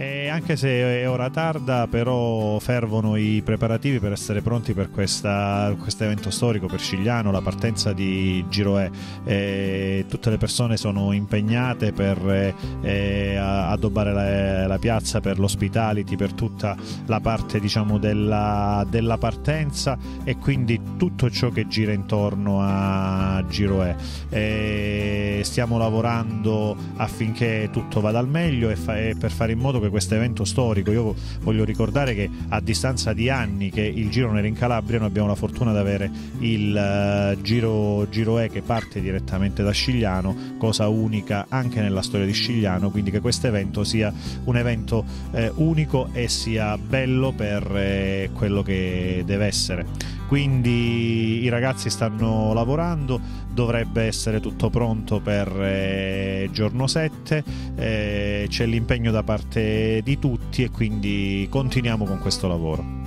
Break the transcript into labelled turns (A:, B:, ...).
A: E anche se è ora tarda, però fervono i preparativi per essere pronti per questo evento storico per Scigliano, la partenza di Giro E. Tutte le persone sono impegnate per addobbare la piazza, per l'hospitality, per tutta la parte, diciamo, della partenza, e quindi tutto ciò che gira intorno a Giro E. Stiamo lavorando affinché tutto vada al meglio e per fare in modo che questo evento storico, io voglio ricordare che a distanza di anni che il Giro non era in Calabria, noi abbiamo la fortuna di avere il Giro E che parte direttamente da Scigliano, cosa unica anche nella storia di Scigliano, quindi che questo evento sia un evento unico e sia bello per quello che deve essere. Quindi i ragazzi stanno lavorando, dovrebbe essere tutto pronto per giorno 7, c'è l'impegno da parte di tutti e quindi continuiamo con questo lavoro.